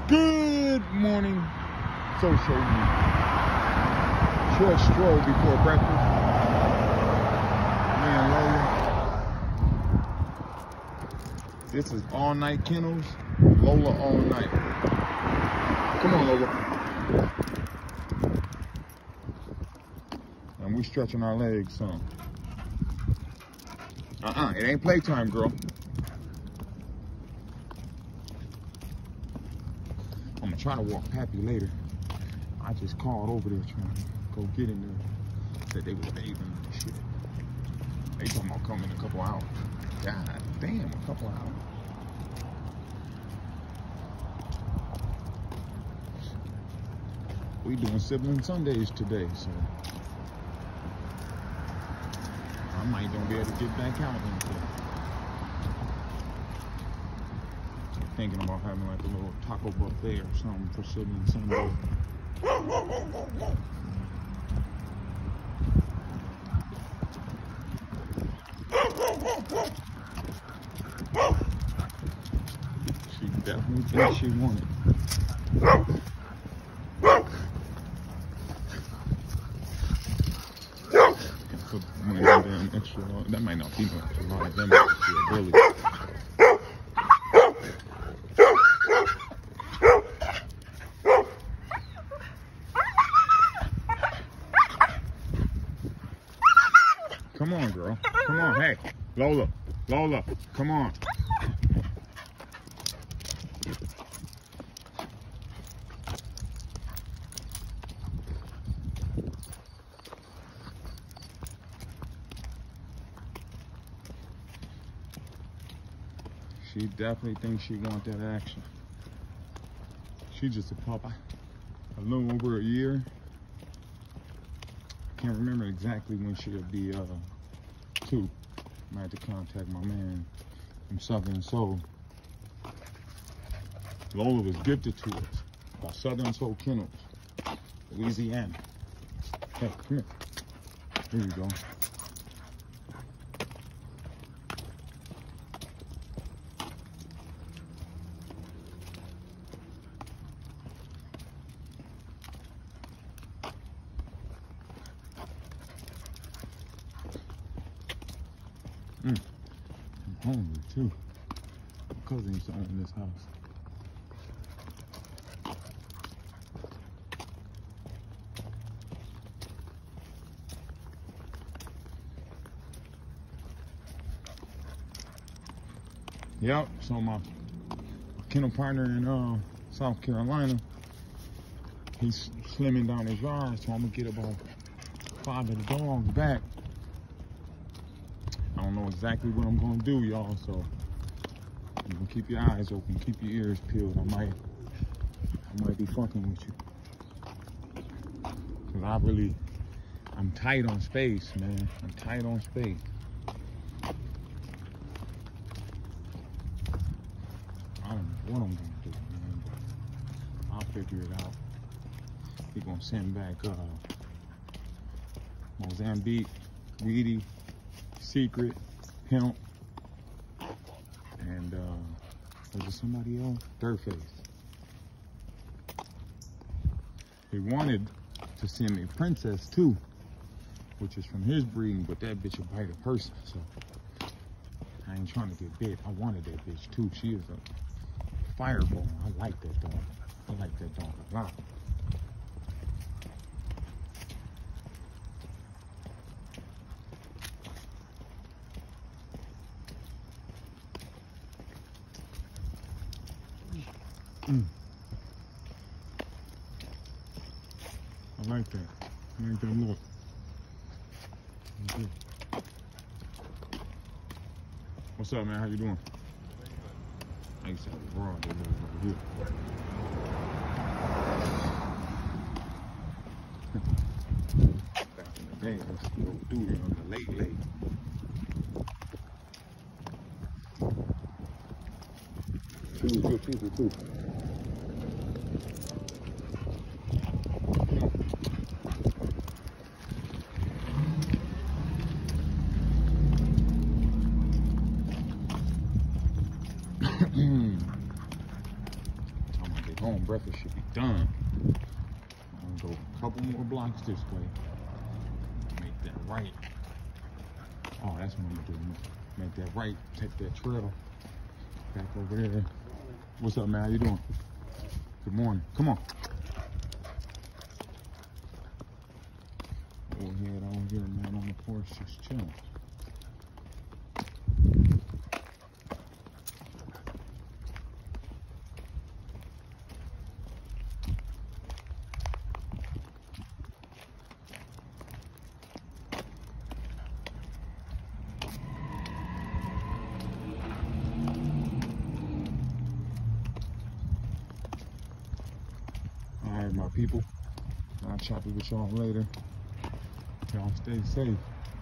Good morning, social media. Short stroll before breakfast. Me and Lola. This is All Night Kennels. Lola all night. Come on, Lola. And we stretching our legs some. It ain't playtime, girl. I'm gonna try to walk Pappy later. I just called over there trying to go get in there. Said they was bathing and shit. They talking about coming in a couple hours. God damn, a couple hours. We doing sibling Sundays today, so I might don't be able to get back out until. Thinking about having like a little taco buffet or something for sibling Sunday. She definitely thinks she wanted. Extra, that might not be much. A lot of them might be a bully. Come on, girl. Come on. Hey, Lola. Lola, come on. She definitely thinks she wants that action. She's just a pup. A little over a year. Can't remember exactly when she'll be 2. I might have to contact my man from Southern Soul. Lola was gifted to us by Southern Soul Kennels, Louisiana. Hey, come here. Here you go. I'm hungry too. My cousin used to own this house. Yep, so my kennel partner in South Carolina, he's slimming down his yard, so I'm gonna get about 5 of the dogs back. I don't know exactly what I'm gonna do, y'all, so you can keep your eyes open, keep your ears peeled. I might be fucking with you. Cause I'm tight on space, man. I'm tight on space. I don't know what I'm gonna do, man. I'll figure it out. We're gonna send back Mozambique, Weedy, Secret, Pimp, and was it somebody else? Dirtface. He wanted to send me Princess too, which is from his breeding, but that bitch will bite a person, so I ain't trying to get bit. I wanted that bitch too. She is a fireball. I like that dog. I like that dog a lot. I like that. I like that look. Okay. What's up, man? How you doing? I used to have a raw over here. Back in the day, I used to go through there on the late. She was good people too. home. Breakfast should be done. I'm gonna go a couple more blocks this way. Make that right. Oh, that's what I'm doing. Make that right. Take that trail back over there. What's up, man? How you doing? Good morning. Come on. Go ahead on here, man, on the porch, just chilling. All right, my people. I'll chop it with y'all later. Y'all stay safe.